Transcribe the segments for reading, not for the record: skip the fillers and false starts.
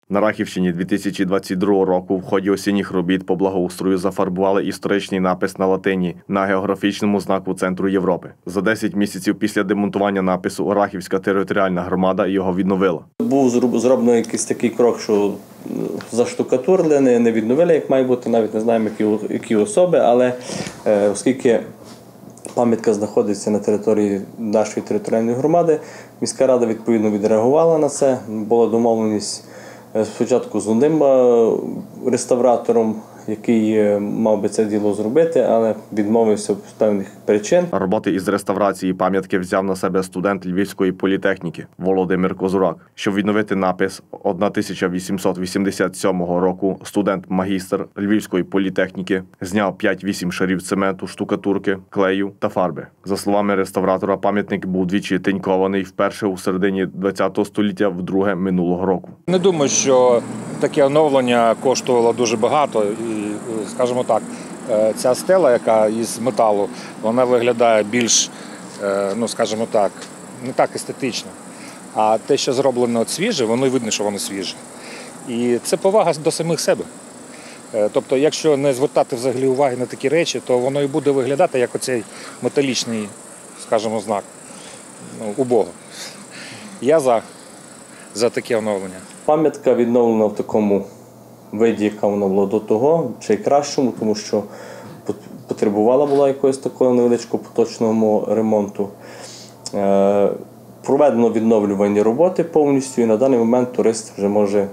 На Рахівщині 2022 року в ході осінніх робіт по благоустрою зафарбували історичний напис на латині на географічному знаку Центру Європи. За 10 місяців після демонтування напису Рахівська територіальна громада його відновила. Був зроблено якийсь такий крок, що заштукатурили, не відновили, як має бути, навіть не знаємо, які особи, але оскільки пам'ятка знаходиться на території нашої територіальної громади, міська рада відповідно відреагувала на це. Була домовленість спочатку з одним реставратором, який мав би це діло зробити, але відмовився з певних причин. Роботи із реставрації пам'ятки взяв на себе студент Львівської політехніки Володимир Козурак. Щоб відновити напис 1887 року, студент-магістр Львівської політехніки зняв 5-8 шарів цементу, штукатурки, клею та фарби. За словами реставратора, пам'ятник був двічі тинькований, вперше у середині ХХ століття, вдруге минулого року. Не думаю, що таке оновлення коштувало дуже багато. І, скажімо так, ця стела, яка із металу, вона виглядає більш, скажімо так, не так естетично. А те, що зроблено свіже, воно видно, що воно свіже. І це повага до самих себе. Тобто, якщо не звертати взагалі уваги на такі речі, то воно і буде виглядати як оцей металічний, скажімо, знак убого. Я за таке оновлення. Пам'ятка відновлена в такому виді, яка вона була до того, чи й кращому, тому що потребувала була якогось такого невеличкого поточного ремонту. Проведено відновлювані роботи повністю, і на даний момент турист вже може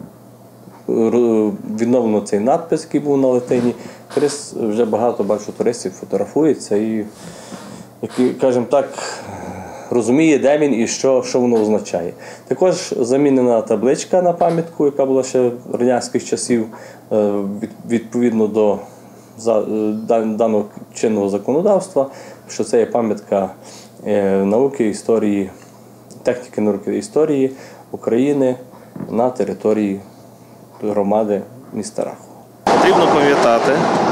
відновлено цей надпис, який був на латині. Турист, вже багато бачу туристів фотографується і, скажімо так, розуміє, де він і що воно означає. Також замінена табличка на пам'ятку, яка була ще в радянських часів, відповідно до даного чинного законодавства, що це є пам'ятка науки, історії, техніки науки і історії України на території громади міста Рахова. Потрібно пам'ятати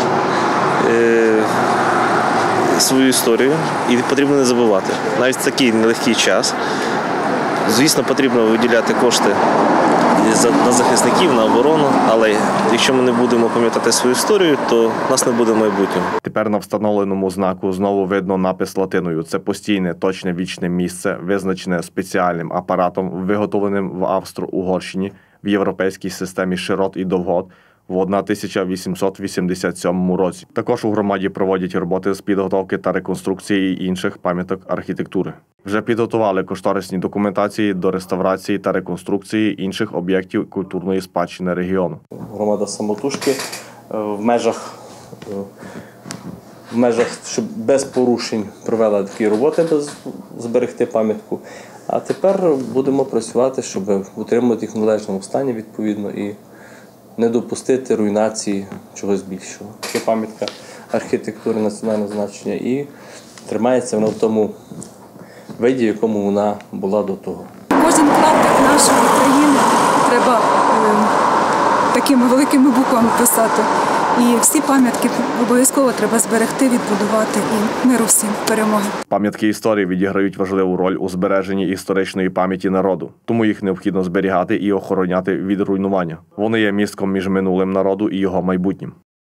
свою історію і потрібно не забувати. Навіть в такий нелегкий час, звісно, потрібно виділяти кошти на захисників, на оборону, але якщо ми не будемо пам'ятати свою історію, то в нас не буде майбутнього. Тепер на встановленому знаку знову видно напис латиною. Це постійне, точне вічне місце, визначене спеціальним апаратом, виготовленим в Австро-Угорщині в європейській системі широт і довгот в 1887 році. Також у громаді проводять роботи з підготовки та реконструкції інших пам'яток архітектури. Вже підготували кошторисні документації до реставрації та реконструкції інших об'єктів культурної спадщини регіону. Громада самотужки в межах, щоб без порушень провела такі роботи, зберегти пам'ятку. А тепер будемо працювати, щоб утримувати їх в належному стані відповідно і не допустити руйнації чогось більшого. Це пам'ятка архітектури національного значення і тримається вона в тому виді, в якому вона була до того. Кожен клаптик нашої країни треба такими великими буквами писати. І всі пам'ятки обов'язково треба зберегти, відбудувати і миру всім, перемоги. Пам'ятки історії відіграють важливу роль у збереженні історичної пам'яті народу. Тому їх необхідно зберігати і охороняти від руйнування. Вони є містком між минулим народу і його майбутнім.